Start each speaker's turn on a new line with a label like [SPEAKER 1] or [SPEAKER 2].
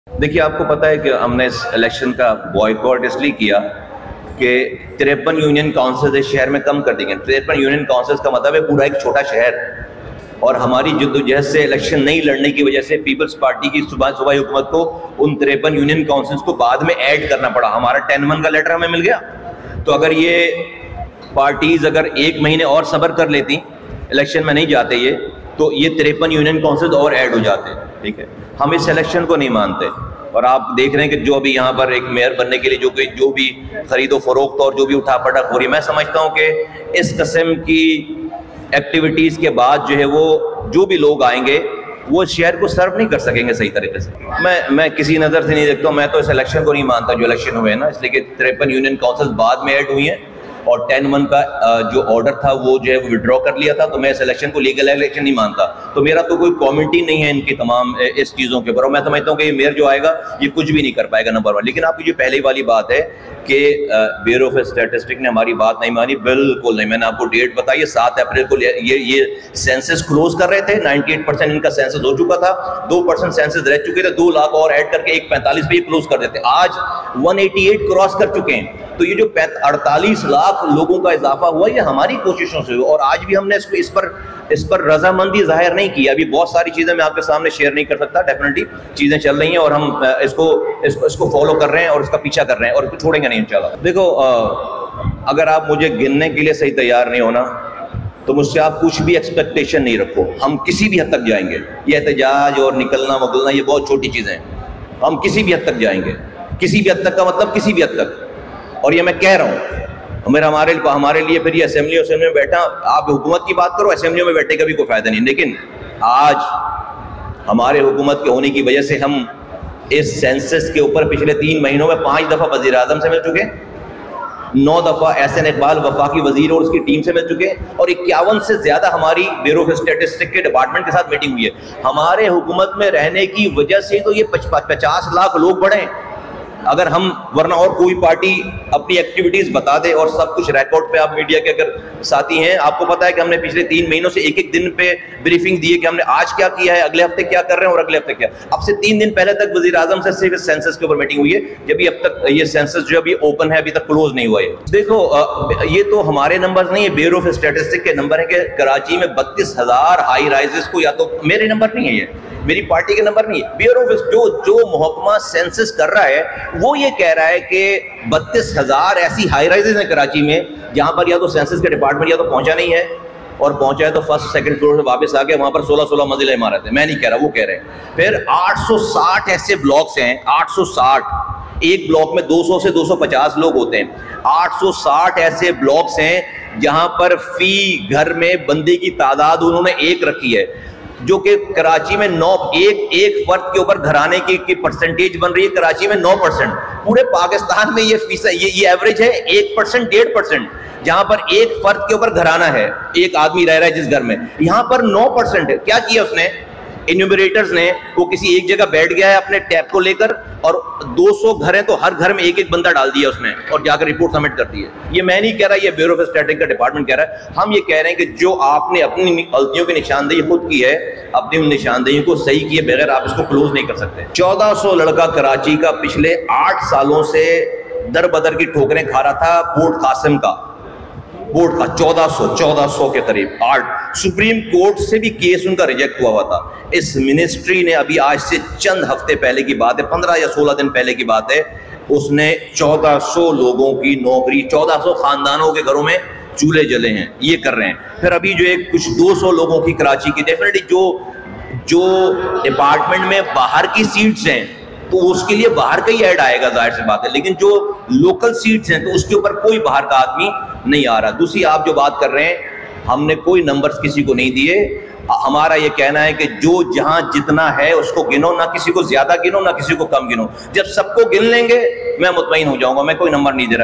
[SPEAKER 1] देखिए, आपको पता है कि हमने इस इलेक्शन का बॉयकॉट इसलिए किया कि 53 यूनियन काउंसिल इस शहर में कम कर दी गई। 53 यूनियन काउंसिल का मतलब है पूरा एक छोटा शहर, और हमारी जद्दोजहद से इलेक्शन नहीं लड़ने की वजह से पीपल्स पार्टी की सूबाई हुकूमत को उन 53 यूनियन काउंसिल्स को बाद में ऐड करना पड़ा। हमारा 10-1 का लेटर हमें मिल गया। तो अगर ये पार्टीज अगर 1 महीने और सब्र कर लेती, इलेक्शन में नहीं जाते ये, तो ये 53 यूनियन काउंसिल और ऐड हो जाते। ठीक है, हम इस इलेक्शन को नहीं मानते। और आप देख रहे हैं कि जो अभी यहाँ पर एक मेयर बनने के लिए जो भी खरीदो फरोख्त और जो भी उठा पटक हो रही है, मैं समझता हूँ कि इस किस्म की एक्टिविटीज़ के बाद जो है वो जो भी लोग आएंगे वो शहर को सर्व नहीं कर सकेंगे सही तरीके से। मैं किसी नज़र से नहीं देखता हूँ, मैं तो इस इलेक्शन को नहीं मानता जो इलेक्शन हुए हैं ना, इसलिए कि 53 यूनियन काउंसिल बाद में ऐड हुई हैं और 10-1 का जो ऑर्डर था वो जो है वो विड्रॉ कर लिया था। तो मैं इस इलेक्शन को लीगल इलेक्शन नहीं मानता, तो मेरा तो कोई कमेंट नहीं है इनकी तमाम इस चीज़ों के ऊपर। और मैं समझता हूँ कि ये मेयर जो आएगा ये कुछ भी नहीं कर पाएगा, नंबर 1। लेकिन आपकी जो पहले वाली बात है कि ब्यूरो ऑफ स्टैटिस्टिक्स ने हमारी बात नहीं मानी, बिल्कुल नहीं। मैंने आपको डेट बताई, 7 अप्रैल को ये सेंसस क्लोज कर रहे थे। 98% इनका सेंसस हो चुका था, 2% सेंसस रह चुके थे, 2 लाख और ऐड करके 145 पे क्लोज कर देते। आज 188 क्रॉस कर चुके हैं। तो ये जो 48 लाख लोगों का इजाफा हुआ ये हमारी कोशिशों से हुआ, और आज भी हमने इस पर रजामंदी जाहिर नहीं की। अभी बहुत सारी चीजें मैं आपके सामने शेयर नहीं कर सकता, डेफिनेटली चीजें चल रही हैं और हम इसको फॉलो कर रहे हैं और इसका पीछा कर रहे हैं और इसको छोड़ेंगे नहीं इंशाल्लाह। देखो, अगर आप मुझे गिनने के लिए सही तैयार नहीं होना तो मुझसे आप कुछ भी एक्सपेक्टेशन नहीं रखो। हम किसी भी हद तक जाएंगे। ये एहतजाज और निकलना मगलना ये बहुत छोटी चीजें हैं। हम किसी भी हद तक जाएंगे, किसी भी हद तक का मतलब किसी भी हद तक। और ये मैं कह रहा हूँ, हमारे लिए फिर ये असेंबली में बैठा, आप हुकूमत की बात करो, असेंबलियों में बैठने का भी कोई फायदा नहीं। लेकिन आज हमारे हुकूमत के होने की वजह से हम इस सेंसस के ऊपर पिछले 3 महीनों में 5 दफा वजीर आजम से मिल चुके, 9 दफा एहसन इकबाल वफाकी वजीर और उसकी टीम से मिल चुके, और 51 से ज्यादा हमारी ब्यूरो ऑफ स्टैटिस्टिक्स के डिपार्टमेंट के साथ मीटिंग हुई है। हमारे हुकूमत में रहने की वजह से तो ये 50 लाख लोग बढ़े। अगर हम, वरना और कोई पार्टी अपनी एक्टिविटीज बता दे और सब कुछ रिकॉर्ड पे, आप मीडिया के अगर साथी हैं, आपको पता है कि हमने पिछले 3 महीनों से एक दिन पे ब्रीफिंग दी है कि हमने आज क्या किया है, अगले हफ्ते क्या कर रहे हैं और अगले हफ्ते क्या। अब से 3 दिन पहले तक वजीर आजम से सिर्फ सेंसस के ऊपर मीटिंग हुई है, जब अब तक ये सेंसस जो अभी ओपन है, अभी तक क्लोज नहीं हुआ है। देखो, ये तो हमारे नंबर नहीं है, ब्यूरो ऑफ स्टैटिस्टिक्स के नंबर है कि कराची में 32,000 हाई राइजेस को, या तो मेरे नंबर नहीं है, ये मेरी पार्टी के नंबर नहीं है, ब्यूरो ऑफ जो महकमा सेंसस कर रहा है वो ये कह रहा है कि 32,000 ऐसी हाई राइजेस हैं कराची में जहां पर या तो सेंसस के डिपार्टमेंट या तो पहुंचा नहीं है, और पहुंचा है तो फर्स्ट सेकंड फ्लोर से वापस आ गया, वहां पर 16 मंजिला इमारत है। मैं नहीं कह रहा, वो कह रहे हैं। फिर 860 ऐसे ब्लॉक्स हैं, 860, एक ब्लॉक में 200 से 250 लोग होते हैं। 860 ऐसे ब्लॉक्स हैं जहां पर फी घर में बंदे की तादाद उन्होंने 1 रखी है, जो कि कराची में 9 एक फर्द के ऊपर घराने की परसेंटेज बन रही है कराची में 9%। पूरे पाकिस्तान में ये एवरेज है 1%, 1.5%, जहां पर एक फर्द के ऊपर घराना है, एक आदमी रह रहा है जिस घर में, यहां पर 9% है। क्या किया उसने, इन्यूमरेटर्स ने, वो किसी एक जगह बैठ गया है अपने टैब को लेकर, और 200 घर है तो हर घर में एक बंदा डाल दिया उसने और जाकर रिपोर्ट सबमिट कर दी है। ये मैं नहीं कह रहा, ये ब्यूरो ऑफ स्टैटिस्टिक्स का डिपार्टमेंट कह रहा है। हम ये कह रहे हैं कि जो आपने अपनी गलतियों की निशानदेही खुद की है, अपनी उन निशानदेही को सही किए बगैर आप इसको क्लोज नहीं कर सकते। 1400 लड़का कराची का पिछले 8 सालों से दर बदर की ठोकरें खा रहा था पोर्ट कासिम का, बोर्ड का 1400 के करीब। 8 सुप्रीम कोर्ट से भी केस उनका रिजेक्ट हुआ था। इस मिनिस्ट्री ने अभी आज से चंद हफ्ते पहले की बात है, 15 या 16 दिन पहले की बात है, उसने 1400 लोगों की नौकरी, 1400 खानदानों के घरों में चूल्हे जले हैं, ये कर रहे हैं। फिर अभी जो एक कुछ 200 लोगों की कराची की, डेफिनेटली जो डिपार्टमेंट में बाहर की सीट्स हैं तो उसके लिए बाहर का ही ऐड आएगा, जाहिर सी बात है। लेकिन जो लोकल सीट्स हैं तो उसके ऊपर कोई बाहर का आदमी नहीं आ रहा। दूसरी, आप जो बात कर रहे हैं, हमने कोई नंबर्स किसी को नहीं दिए। हमारा ये कहना है कि जो जहां जितना है उसको गिनो, ना किसी को ज्यादा गिनो ना किसी को कम गिनो। जब सबको गिन लेंगे मैं मुतमईन हो जाऊंगा। मैं कोई नंबर नहीं दे रहा।